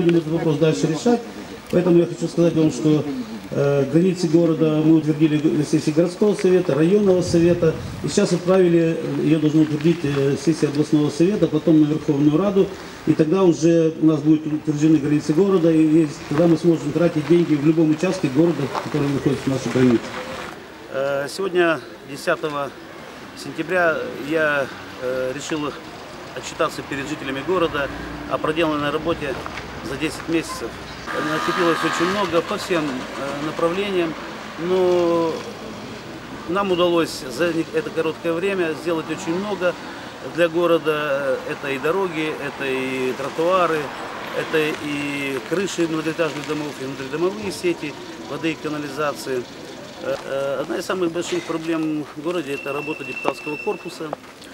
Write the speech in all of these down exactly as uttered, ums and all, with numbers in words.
Будем этот вопрос дальше решать. Поэтому я хочу сказать вам, что э, границы города мы утвердили на сессии городского совета, районного совета. И сейчас отправили, ее должны утвердить э, сессия областного совета, потом на Верховную Раду. И тогда уже у нас будут утверждены границы города, и тогда мы сможем тратить деньги в любом участке города, который находится в нашей границе. Сегодня, десятого сентября, я э, решил отчитаться перед жителями города о проделанной работе за десять месяцев. Накопилось очень много по всем направлениям, но нам удалось за это короткое время сделать очень много для города. Это и дороги, это и тротуары, это и крыши многоэтажных домов, и внутридомовые сети воды и канализации. Одна из самых больших проблем в городе – это работа депутатского корпуса.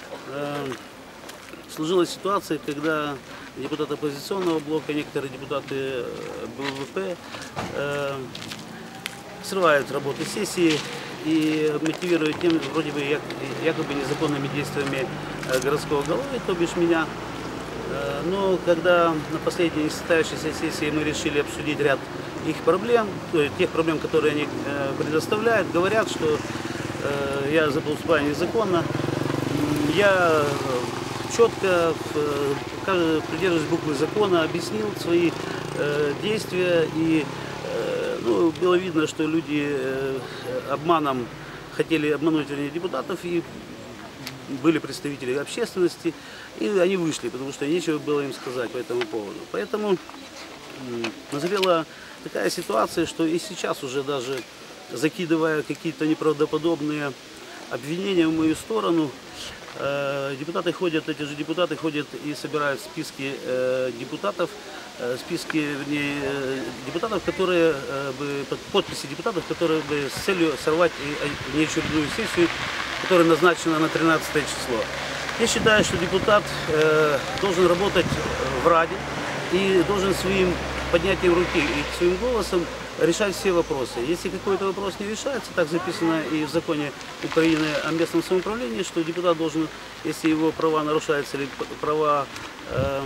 Сложилась ситуация, когда депутаты оппозиционного блока, некоторые депутаты Б В П э, срывают работу сессии и мотивируют тем, вроде бы, як, якобы незаконными действиями городского головы, то бишь меня. Э, но когда на последней несостоявшейся сессии мы решили обсудить ряд их проблем, то есть тех проблем, которые они э, предоставляют, говорят, что э, я поступаю незаконно. Я четко, придерживаясь буквы закона, объяснил свои э, действия, и э, ну, было видно, что люди э, обманом хотели обмануть, вернее, депутатов, и были представители общественности, и они вышли, потому что нечего было им сказать по этому поводу. Поэтому э, назрела такая ситуация, что и сейчас уже даже закидывая какие-то неправдоподобные обвинения в мою сторону, депутаты ходят, эти же депутаты ходят и собирают списки э, депутатов, э, списки, вернее, э, депутатов, которые э, бы, подписи депутатов, которые бы с целью сорвать неочередную сессию, которая назначена на тринадцатое число. Я считаю, что депутат э, должен работать в Раде и должен своим поднятием руки и своим голосом решать все вопросы. Если какой-то вопрос не решается, так записано и в законе Украины о местном самоуправлении, что депутат должен, если его права нарушаются или права э,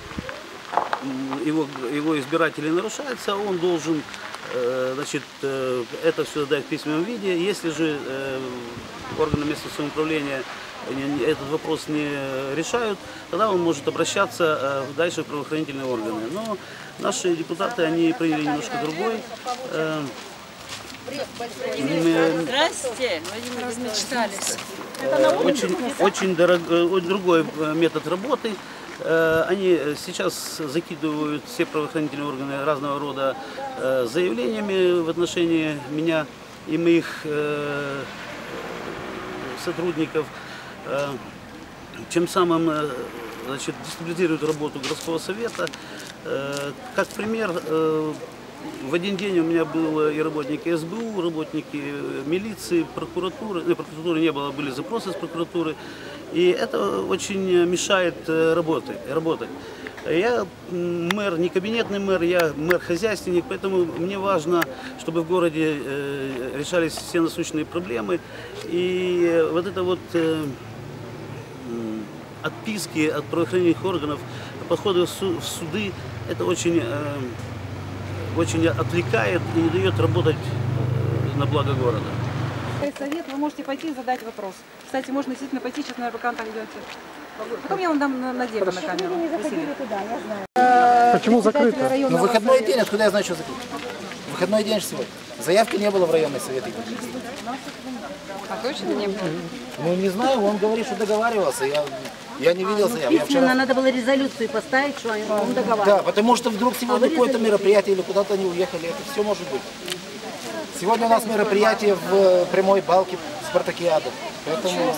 его, его избирателей нарушаются, он должен э, значит, э, это все дать в письменном виде. Если же э, органы местного самоуправления этот вопрос не решают, тогда он может обращаться э, дальше в правоохранительные органы. Но наши депутаты, они приняли немножко другой. Э, Здравствуйте, Владимир, размечтались. Э, очень, очень дорогой, другой метод работы. Э, они сейчас закидывают все правоохранительные органы разного рода э, заявлениями в отношении меня и моих э, сотрудников. Чем самым, значит, дестабилизирует работу городского совета. Как пример, в один день у меня были и работники С Б У, работники милиции, прокуратуры. Ну, прокуратуры не было, были запросы с прокуратуры. И это очень мешает работе, работать. Я мэр, не кабинетный мэр, я мэр-хозяйственник, поэтому мне важно, чтобы в городе решались все насущные проблемы. И вот это вот отписки от правоохранительных органов, подходы в суды, это очень, очень отвлекает и не дает работать на благо города. Совет, вы можете пойти и задать вопрос. Кстати, можно действительно пойти, сейчас, наверное, пока там идете. Потом я вам дам на дело на камеру. Вы не заходили туда, я знаю. Почему закрыто? Ну, выходной день, откуда я знаю, что закрыто? Выходной день сегодня. Заявки не было в районный совет. А точно не было? Ну, не знаю, он говорит, что договаривался. Я, я не видел заявки. Письменно вчера... надо было резолюцию поставить, что он договаривался. Да, потому что вдруг сегодня а какое-то мероприятие или куда-то они уехали. Это все может быть. Сегодня у нас мероприятие в прямой балке Спартакиады. Поэтому...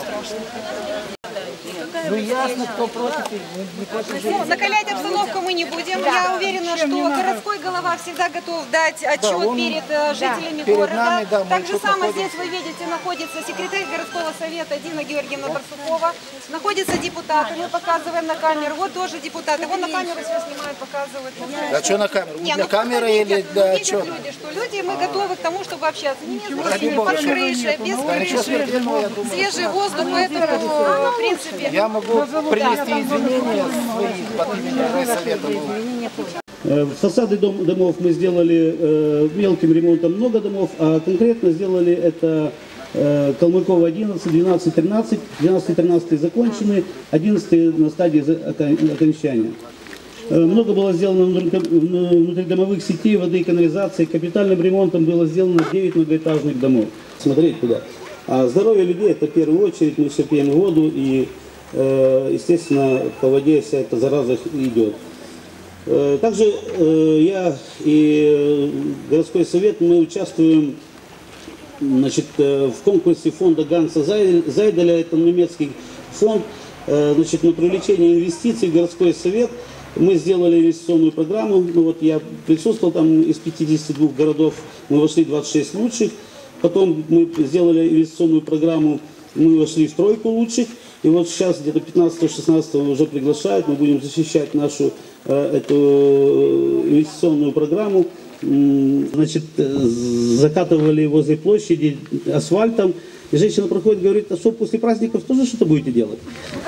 Ну ясно, кто против, не против. Ну, накалять обстановку мы не будем. Да. Я уверена, что городской голова всегда готов дать отчет да, он, перед да, жителями перед города. Нами, да, так же самое здесь вы видите, находится секретарь городского совета Дина Георгиевна Барсукова, находятся депутаты, мы показываем на камеру, вот тоже депутаты, вот на камеру все снимают, показывают. А что на камеру? Не, для ну, камеры или для отчета? Люди, что люди, мы готовы к тому, чтобы общаться. Не без под крышей, без крыши, свежий воздух, поэтому, в принципе... Я могу принести извинения свои от имени райсовета. Фасады дом, домов мы сделали э, мелким ремонтом много домов, а конкретно сделали это э, Калмыкова одиннадцать, двенадцать, тринадцать. двенадцать, тринадцать закончены, одиннадцать на стадии окончания. Э, много было сделано внутридомовых сетей, воды и канализации. Капитальным ремонтом было сделано девять многоэтажных домов. Смотреть туда. А здоровье людей — это в первую очередь. Мы все пьем воду, и, э, естественно, по воде вся эта зараза идет. Также я и городской совет, мы участвуем, значит, в конкурсе фонда Ганса Зайделя, это немецкий фонд, значит, на привлечение инвестиций в городской совет. Мы сделали инвестиционную программу, ну, вот я присутствовал там из пятидесяти двух городов, мы вошли в двадцать шесть лучших, потом мы сделали инвестиционную программу, мы вошли в тройку лучших, и вот сейчас где-то пятнадцатого-шестнадцатого уже приглашают, мы будем защищать нашу эту инвестиционную программу. Значит, закатывали возле площади асфальтом, и женщина проходит, говорит: а что, после праздников тоже что-то будете делать?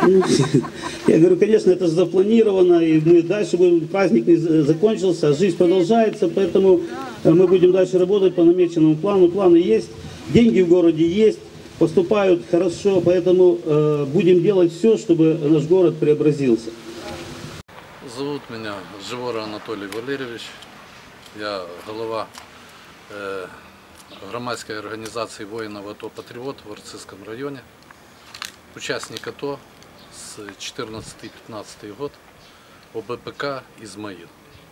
Я говорю: конечно, это запланировано, и мы дальше будем, праздник не закончился, жизнь продолжается, поэтому мы будем дальше работать по намеченному плану. Планы есть, деньги в городе есть, поступают хорошо, поэтому э, будем делать все, чтобы наш город преобразился. Зовут меня Живора Анатолий Валерьевич. Я голова э, громадской организации воинов АТО «Патриот» в Арцизском районе. Участник АТО с две тысячи четырнадцатый — две тысячи пятнадцатый год, ОБПК «Измаил».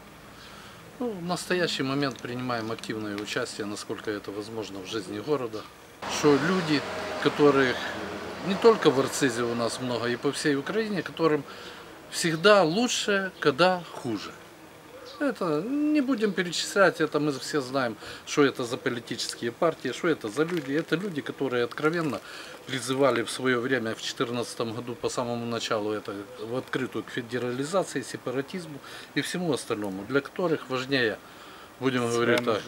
Ну, в настоящий момент принимаем активное участие, насколько это возможно, в жизни города. Что люди, которых не только в Арцизе у нас много, и по всей Украине, которым всегда лучше, когда хуже. Это не будем перечислять, это мы все знаем, что это за политические партии, что это за люди. Это люди, которые откровенно призывали в свое время, в две тысячи четырнадцатом году, по самому началу, это в открытую к федерализации, сепаратизму и всему остальному, для которых важнее, будем говорить так,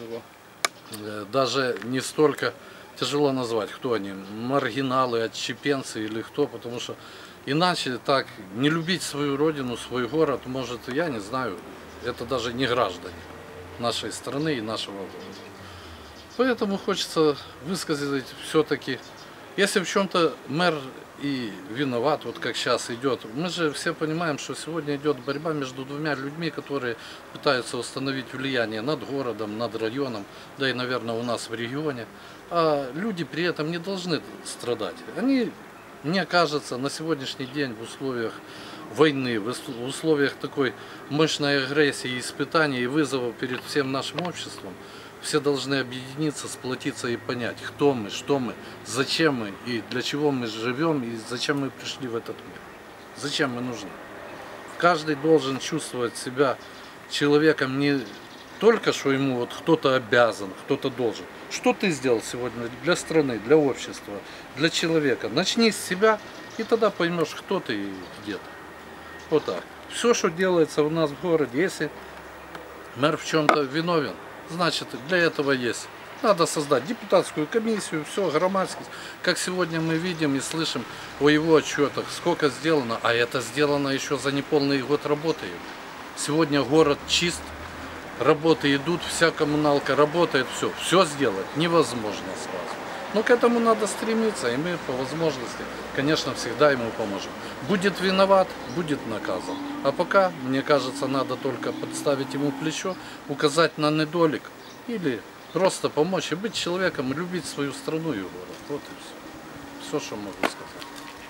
даже не столько, тяжело назвать, кто они, маргиналы, отщепенцы или кто, потому что иначе так не любить свою родину, свой город, может, я не знаю, это даже не граждане нашей страны и нашего города. Поэтому хочется высказать все-таки, если в чем-то мэр и виноват, вот как сейчас идет, мы же все понимаем, что сегодня идет борьба между двумя людьми, которые пытаются установить влияние над городом, над районом, да и, наверное, у нас в регионе. А люди при этом не должны страдать. Они, мне кажется, на сегодняшний день в условиях войны, в условиях такой мощной агрессии, испытаний и вызовов перед всем нашим обществом, все должны объединиться, сплотиться и понять, кто мы, что мы, зачем мы и для чего мы живем и зачем мы пришли в этот мир. Зачем мы нужны. Каждый должен чувствовать себя человеком не только, что ему вот кто-то обязан, кто-то должен. Что ты сделал сегодня для страны, для общества, для человека? Начни с себя, и тогда поймешь, кто ты и где ты. Вот так. Все, что делается у нас в городе, если мэр в чем-то виновен, значит, для этого есть. Надо создать депутатскую комиссию, все, громадский. Как сегодня мы видим и слышим о его отчетах, сколько сделано, а это сделано еще за неполный год работы. Сегодня город чист, работы идут, вся коммуналка работает, все. Все сделать невозможно сразу. Но к этому надо стремиться, и мы по возможности, конечно, всегда ему поможем. Будет виноват, будет наказан. А пока, мне кажется, надо только подставить ему плечо, указать на недолик или просто помочь и быть человеком, и любить свою страну и город. Вот и все. Все, что могу сказать.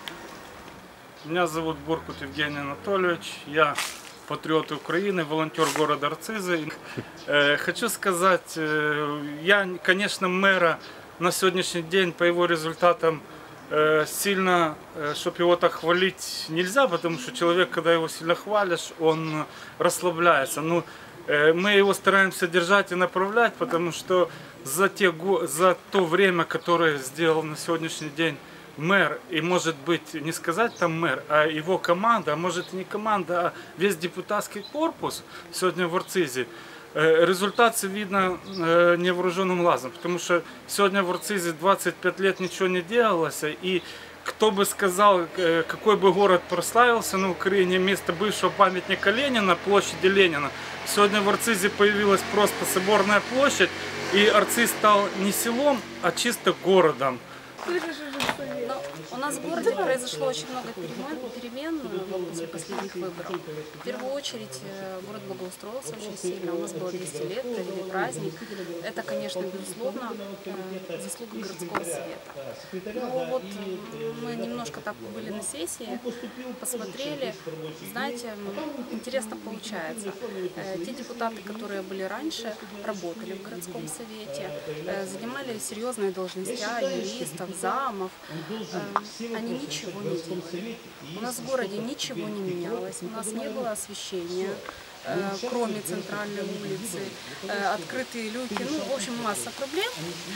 Меня зовут Боркут Евгений Анатольевич. Я патриот Украины, волонтер города Арцизы. Хочу сказать, я, конечно, мэра на сегодняшний день по его результатам сильно, чтобы его так хвалить, нельзя, потому что человек, когда его сильно хвалишь, он расслабляется. Ну, мы его стараемся держать и направлять, потому что за, те, за то время, которое сделал на сегодняшний день мэр, и может быть не сказать там мэр, а его команда, а может и не команда, а весь депутатский корпус сегодня в Арцизе, результат видно невооруженным глазом, потому что сегодня в Арцизе двадцать пять лет ничего не делалось, и кто бы сказал, э, какой бы город прославился на Украине вместо бывшего памятника Ленина, площади Ленина. Сегодня в Арцизе появилась просто соборная площадь, и Арциз стал не селом, а чисто городом. Но у нас в городе произошло очень много перемен, перемен после последних выборов. В первую очередь город благоустроился очень сильно. У нас было двести лет, провели праздник. Это, конечно, безусловно, заслуга городского совета. Но вот мы немножко так были на сессии, посмотрели. Знаете, интересно получается. Те депутаты, которые были раньше, работали в городском совете, занимали серьезные должности юристов, замов. Они ничего не делали. У нас в городе ничего не менялось, у нас не было освещения, кроме центральной улицы, открытые люки, ну, в общем, масса проблем.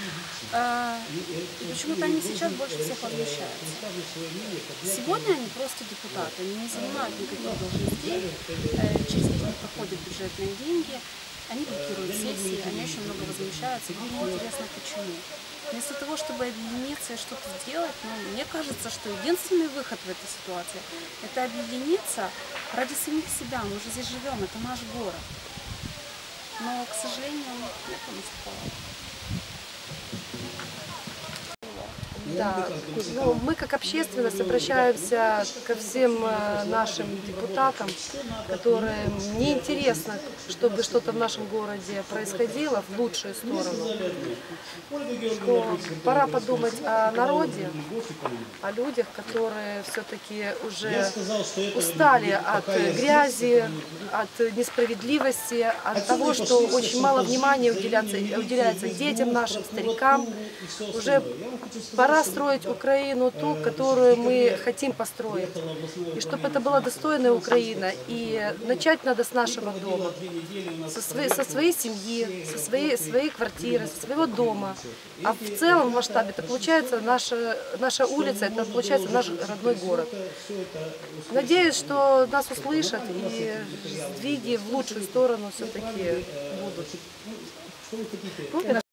И почему-то они сейчас больше всех возмущаются. Сегодня они просто депутаты, они не занимают никаких должностей, через них не проходят бюджетные деньги, они блокируют сессии, они очень много возмущаются. И мне интересно, почему. Вместо того, чтобы объединиться и что-то сделать, ну, мне кажется, что единственный выход в этой ситуации – это объединиться ради самих себя. Мы же здесь живем, это наш город. Но, к сожалению, нет наступало. Да, ну, мы как общественность обращаемся ко всем нашим депутатам, которым неинтересно, чтобы что-то в нашем городе происходило в лучшую сторону. Что пора подумать о народе, о людях, которые все-таки уже устали от грязи, от несправедливости, от того, что очень мало внимания уделяется, уделяется детям нашим, старикам. Уже пора строить Украину ту, которую мы хотим построить. И чтобы это была достойная Украина. И начать надо с нашего дома, со своей, со своей семьи, со своей, своей квартиры, со своего дома. А в целом в масштабе это получается наша, наша улица, это получается наш родной город. Надеюсь, что нас услышат и сдвиги в лучшую сторону все-таки будут.